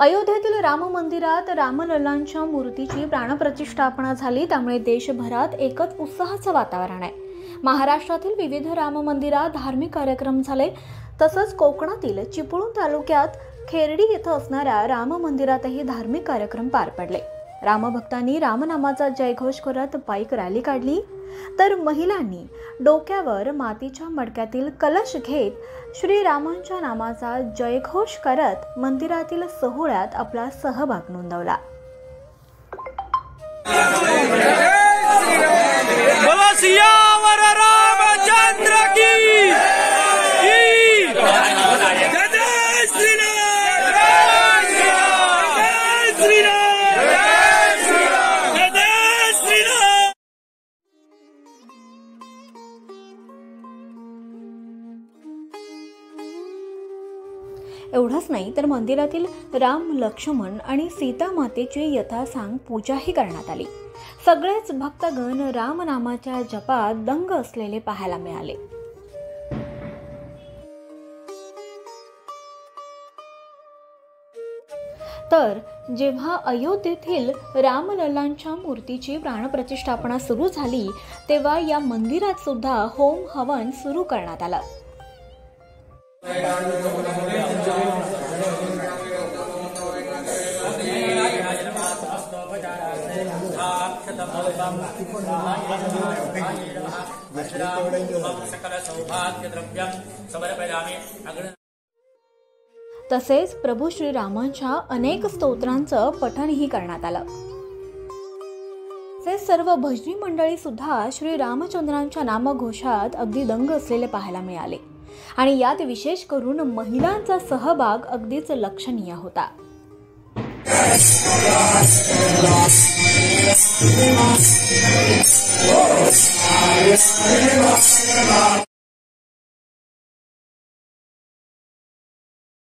अयोध्येतील राम मंदिरात रामलल्लांच्या मूर्तीची प्राणप्रतिष्ठापना झाली। त्यामुळे देशभरात एकच उत्साहाचं वातावरण आहे। महाराष्ट्रातील विविध राम मंदिरात धार्मिक कार्यक्रम झाले। तसंच कोकणातील चिपळूण तालुक्यात खेर्डी येथे असणाऱ्या राम मंदिरातही धार्मिक कार्यक्रम पार पडले। रामभक्तांनी रामनामाचा जयघोष करत बाईक रॅली काढली, तर महिलांनी डोक्यावर मातीच्या मडक्यातील कलश घेत श्रीरामांच्या नामाचा जयघोष करत मंदिरातील सोहळ्यात आपला सहभाग नोंदवला। एवढंच नाही तर मंदिरातील राम, लक्ष्मण आणि सीता मातेची यथासांग पूजाही करण्यात आली। सगळेच भक्तगण रामनामाच्या जपात दंग असलेले पाहायला मिळाले। तर जेव्हा अयोध्येतील रामलल्लांच्या मूर्तीची प्राणप्रतिष्ठापना सुरू झाली, तेव्हा या मंदिरात सुद्धा होम हवन सुरू करण्यात आलं। तसेच प्रभू श्रीरामांच्या अनेक स्तोत्रांचं पठणही करण्यात आलं। तसेच सर्व भजनी मंडळी सुद्धा श्री रामचंद्रांच्या नामघोषात अगदी दंग असलेले पाहायला मिळाले आणि यात विशेष करून महिलांचा सहभाग अगदीच लक्षणीय होता।